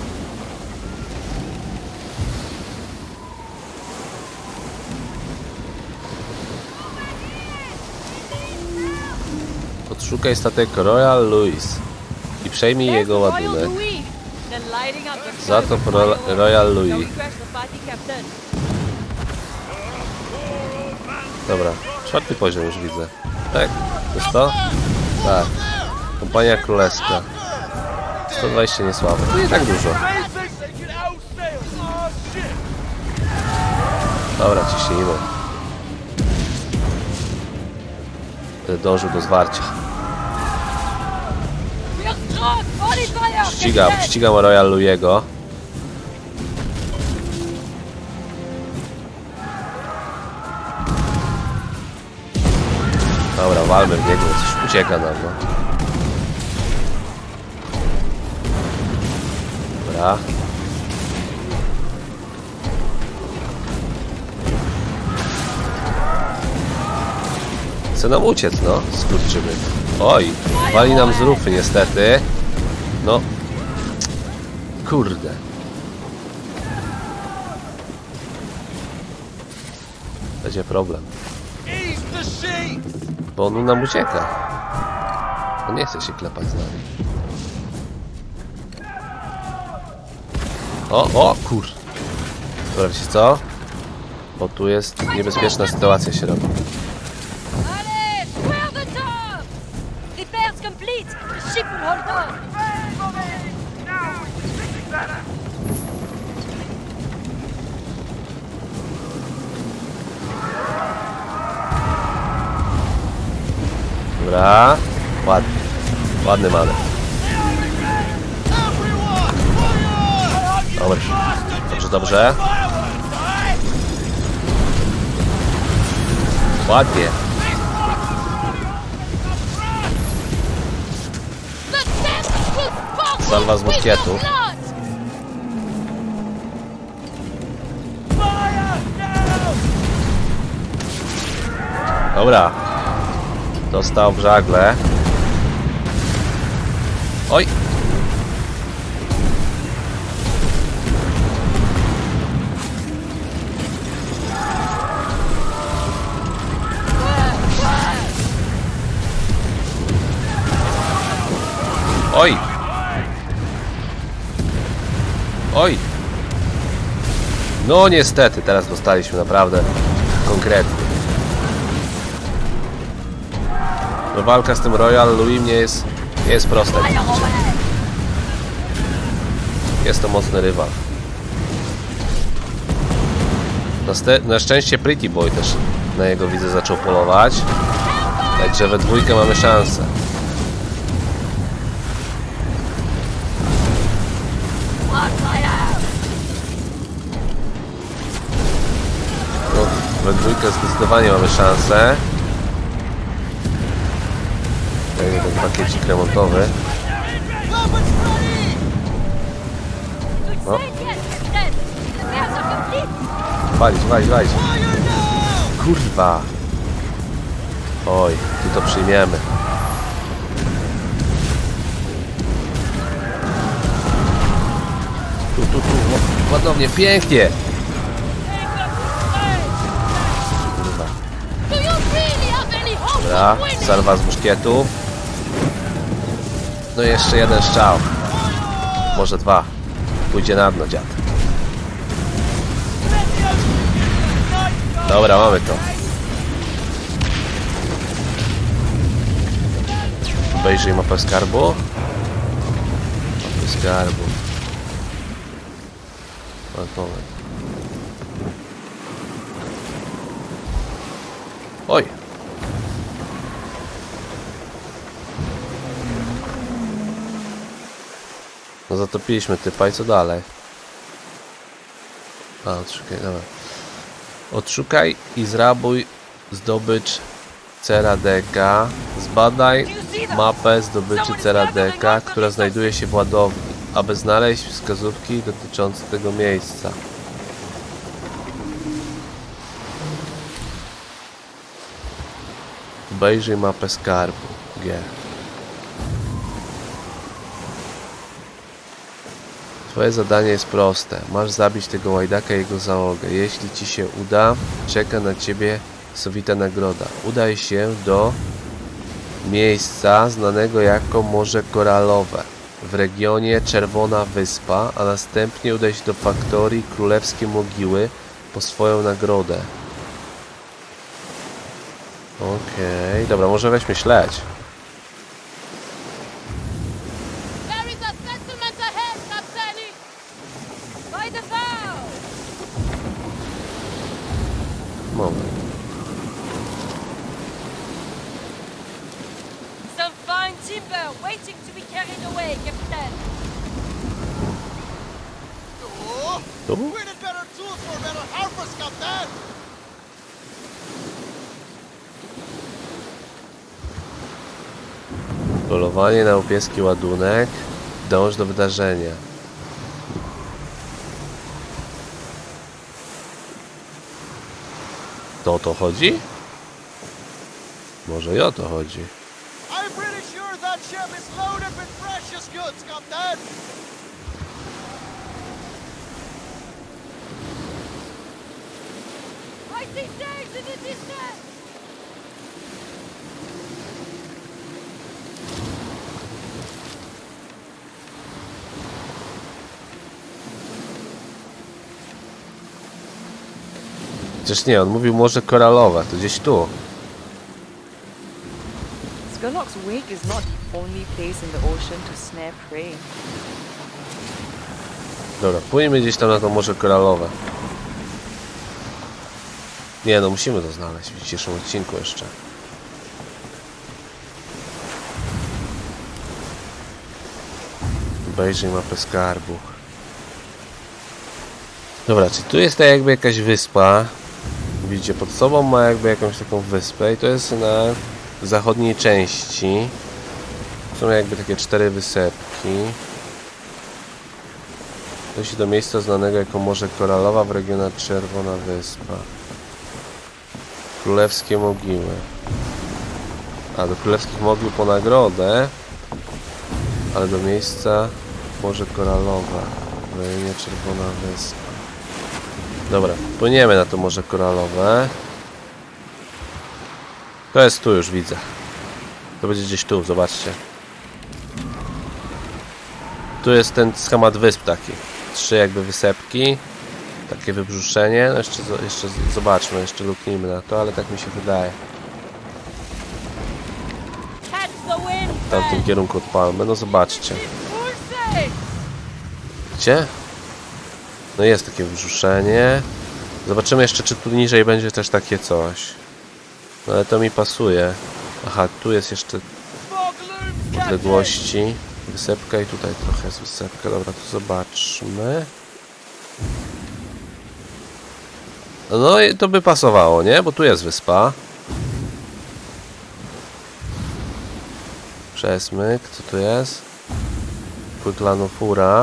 Odszukaj statek Royal Louis i przejmij jego ładunek. Zatop Royal Louis. Dobra, 4. poziom już widzę. Tak? To jest to? Tak. Kompania Królewska. 120 niesłabo. To nie tak dużo. Dobra, ciśnijmy. Dążył do zwarcia. Ścigam Royal Louiego. walmy w niego, coś ucieka nam, no. Dobra. Chce nam uciec, no, skurczymy. Oj, wali nam z rufy niestety. No. Kurde. Będzie problem. Bo on nam ucieka. On nie chce się klepać z nami. O, kur. Dobra, wiecie co? Bo tu jest niebezpieczna sytuacja się robi. Dobra, ładny, ładny manewr. Dobrze, dobrze, dobrze. Ładnie. Salwa z muszkietu. Dobra. Dostał w żagle. Oj! Oj! Oj! No niestety, teraz dostaliśmy naprawdę konkretnie. No, walka z tym Royal Louis nie jest prosta. Jest to mocny rywal. Na szczęście Pretty Boy też na jego widzę zaczął polować. Także we dwójkę mamy szansę. No, we dwójkę zdecydowanie mamy szansę. Ten pakiecik remontowy. No. Walić, walić, walić. Kurwa. Oj, tu to przyjmiemy. Tu, ładownie, pięknie. Kurwa. Dobra, salwa z muszkietu. No jeszcze jeden strzał. Może dwa. Pójdzie na dno, dziad. Dobra, mamy to. Obejrzyj mapę skarbu. Mapę skarbu. Moment. Oj. No zatopiliśmy typa i co dalej? A, odszukaj, dobra. Odszukaj i zrabuj zdobycz Ceradeka. Zbadaj mapę zdobyczy Ceradeka, która znajduje się w ładowni, aby znaleźć wskazówki dotyczące tego miejsca. Obejrzyj mapę skarbu. G. Twoje zadanie jest proste. Masz zabić tego łajdaka i jego załogę. Jeśli ci się uda, czeka na ciebie sowita nagroda. Udaj się do miejsca znanego jako Morze Koralowe w regionie Czerwona Wyspa, a następnie udaj się do faktorii Królewskie Mogiły po swoją nagrodę. Okej, dobra, może weźmy śledź. Moment. Some fine timber waiting to be carried away, Captain. Tu? We need better tools for better harvest, Captain! Polowanie na upieski ładunek. Dąż do wydarzenia. To o to chodzi? Może i o to chodzi. I'm pretty sure that ship is loaded with precious goods, Captain. I see sails in the distance! Przecież nie, on mówił Morze Koralowe, to gdzieś tu. Skurlock's wake is not the only place in the ocean to snare prey. Dobra, płyniemy gdzieś tam na to Morze Koralowe. Nie no, musimy to znaleźć w dzisiejszym odcinku jeszcze. Obejrzyj mapę skarbu. Dobra, czyli tu jest tak jakby jakaś wyspa. Widzicie, pod sobą ma jakby jakąś taką wyspę i to jest na zachodniej części. Są jakby takie 4 wysepki. Dość do miejsca znanego jako Morze Koralowa w regionie Czerwona Wyspa. Królewskie Mogiły. A, do Królewskich Mogił po nagrodę. Ale do miejsca Morze Koralowe w rejonie Czerwona Wyspa. Dobra, płyniemy na to Morze Koralowe. To jest tu, już widzę. To będzie gdzieś tu, zobaczcie. Tu jest ten schemat wysp taki. 3 jakby wysepki. Takie wybrzuszenie. No jeszcze zobaczmy, jeszcze luknijmy na to, ale tak mi się wydaje. W tamtym kierunku odpalmy, no zobaczcie. Gdzie? No jest takie wybrzuszenie. Zobaczymy jeszcze, czy tu niżej będzie też takie coś. No ale to mi pasuje. Aha, tu jest jeszcze w odległości wysepka i tutaj trochę jest wysepka. Dobra, to zobaczmy. No i to by pasowało, nie? Bo tu jest wyspa. Przesmyk, co tu jest? Płyklanofura.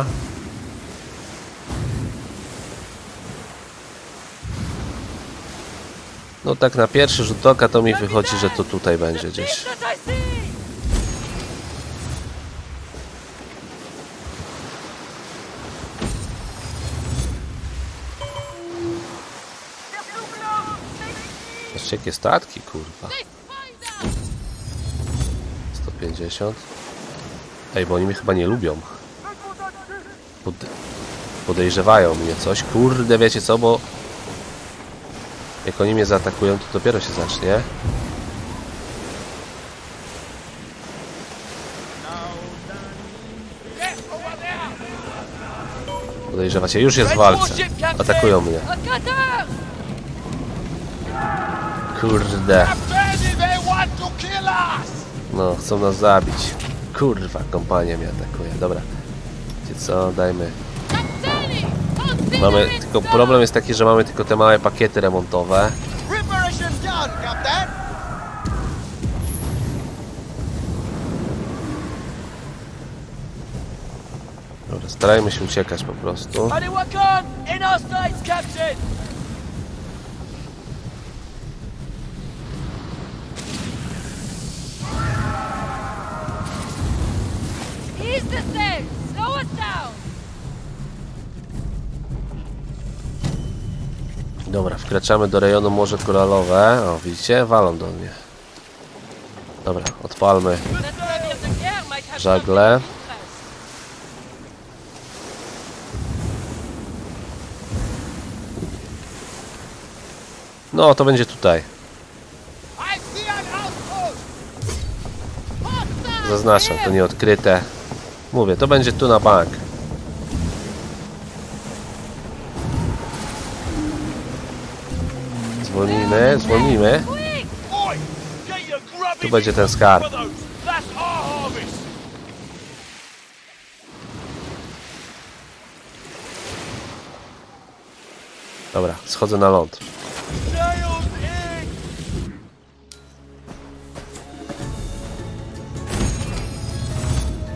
No tak na pierwszy rzut oka to mi wychodzi, że to tutaj będzie gdzieś. Patrzcie, jakie statki, kurwa. 150. Ej, bo oni mnie chyba nie lubią. Podejrzewają mnie coś. Kurde, wiecie co, bo jak oni mnie zaatakują, to dopiero się zacznie. Podejrzewacie, już jest w walce. Atakują mnie. Kurde. No, chcą nas zabić. Kurwa, kompania mnie atakuje. Dobra. Wiecie co, dajmy. Mamy, tylko problem jest taki, że mamy tylko te małe pakiety remontowe. Dobra, starajmy się uciekać po prostu. Dobra, wkraczamy do rejonu Morze Koralowe. O, widzicie? Walą do mnie. Dobra, odpalmy żagle. No, to będzie tutaj. Zaznaczam, to nieodkryte. Mówię, to będzie tu na bank. Zwolnijmy, zwolnijmy. Tu będzie ten skarb. Dobra, schodzę na ląd.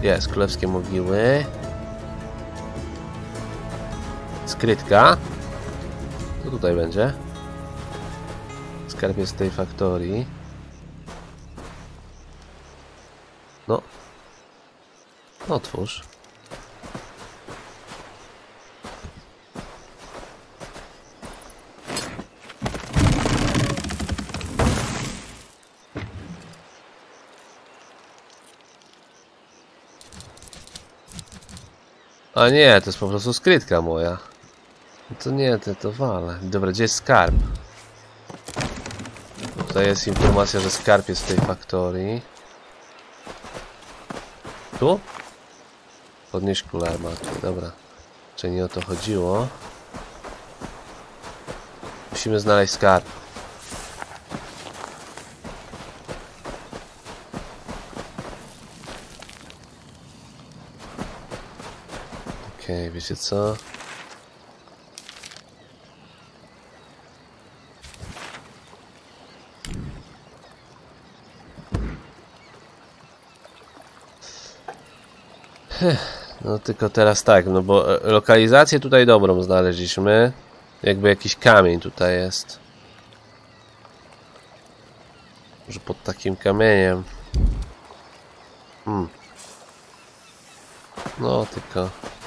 Jest, królewskie mogiły. Skrytka. Co tutaj będzie? Skarb jest z tej faktorii. No. Otwórz. A nie, to jest po prostu skrytka moja. To nie, to wale. Dobra, gdzie jest skarb? Tutaj jest informacja, że skarb jest w tej faktorii. Tu? Podnieś kulę armatkę, dobra. Czyli nie o to chodziło. Musimy znaleźć skarb. Okej, wiecie co? No tylko teraz tak, no bo lokalizację tutaj dobrą znaleźliśmy. Jakby jakiś kamień tutaj jest. Może pod takim kamieniem. No tylko...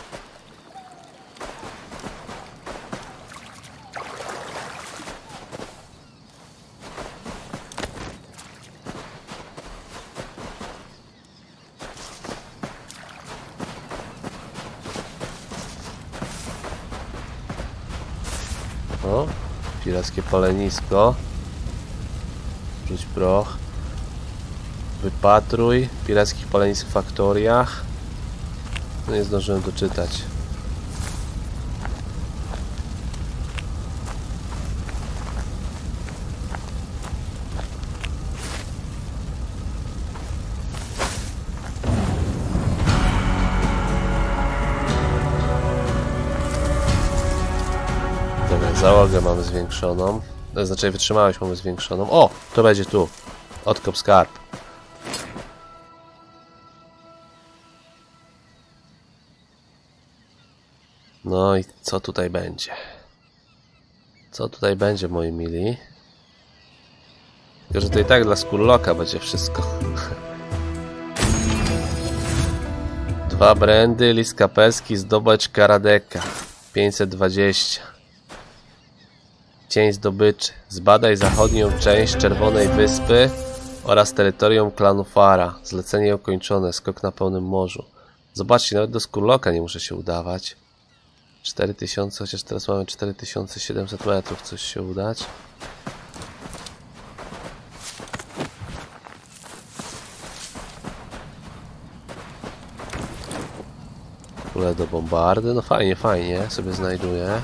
O, pirackie palenisko. Rzuć proch. Wypatruj. Pirackich palenisk w faktoriach. No nie zdążyłem doczytać. Załogę mamy zwiększoną. To znaczy wytrzymałość mamy zwiększoną. O! To będzie tu. Odkop skarb. No i co tutaj będzie? Co tutaj będzie, moi mili? Tylko, że to i tak dla Skurloka będzie wszystko. 2 brandy, list kapelski, zdobycz Karadeka. 520. Cień zdobyczy. Zbadaj zachodnią część Czerwonej Wyspy oraz terytorium klanu Fara. Zlecenie ukończone. Skok na pełnym morzu. Zobaczcie, nawet do Skurloka nie muszę się udawać. 4000, chociaż teraz mamy 4700 metrów. Coś się udać. Kule do bombardy. No fajnie, fajnie. Sobie znajduję.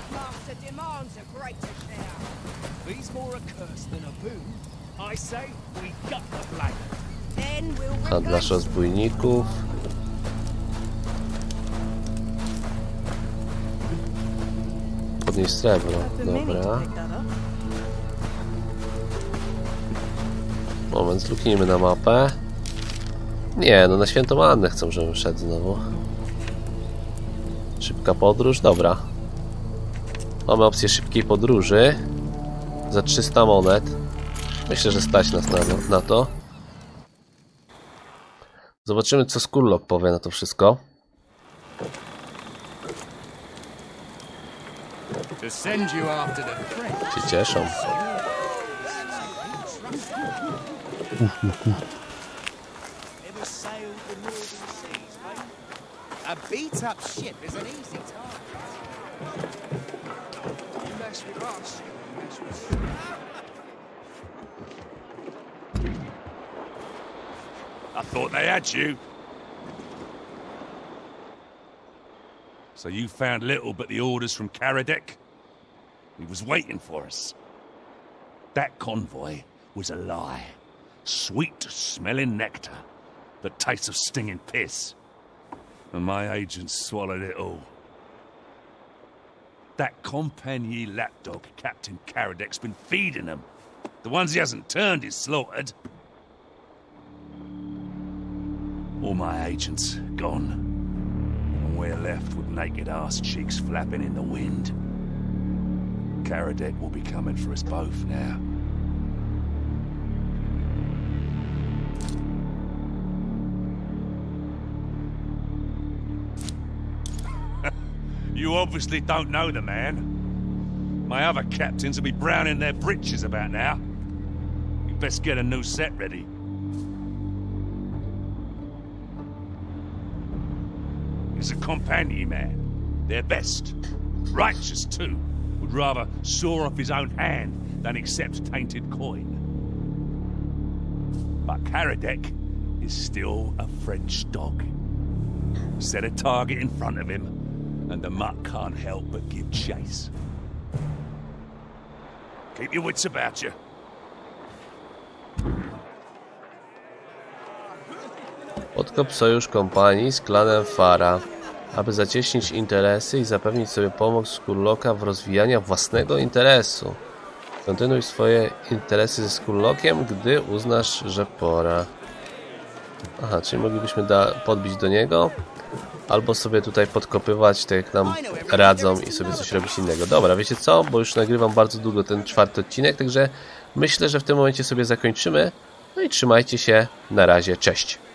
Handlarz rozbójników. Podnieść srebro. Dobra. Moment, zluknijmy na mapę. Nie, no na Świętą Annę chcą, żebym szedł znowu. Szybka podróż, dobra. Mamy opcję szybkiej podróży. Za 300 monet. Myślę, że stać nas na to. Zobaczymy, co Skurlock powie na to wszystko. Się cieszą. A beat-up ship is an easy target. You mess with us, you mess with me. I thought they had you. So you found little but the orders from Karadec? He was waiting for us. That convoy was a lie. Sweet-smelling nectar that tastes of stinging piss. And my agents swallowed it all. That Compagnie lapdog Captain Karadec's been feeding them. The ones he hasn't turned is slaughtered. All my agents gone. And we're left with naked ass cheeks flapping in the wind. Karadec will be coming for us both now. You obviously don't know the man. My other captains will be browning their britches about now. You best get a new set ready. He's a Compagnie man. Their best. Righteous, too. Would rather saw off his own hand than accept tainted coin. But Karadec is still a French dog. Set a target in front of him, and the mutt can't help but give chase. Keep your wits about you. Podkop sojusz kompanii z klanem Fara, aby zacieśnić interesy i zapewnić sobie pomoc Skurloka w rozwijaniu własnego interesu. Kontynuuj swoje interesy ze Skurlokiem, gdy uznasz, że pora. Aha, czyli moglibyśmy podbić do niego, albo sobie tutaj podkopywać, tak jak nam radzą, i sobie coś robić innego. Dobra, wiecie co? Bo już nagrywam bardzo długo ten 4. odcinek, także myślę, że w tym momencie sobie zakończymy. No i trzymajcie się. Na razie, cześć.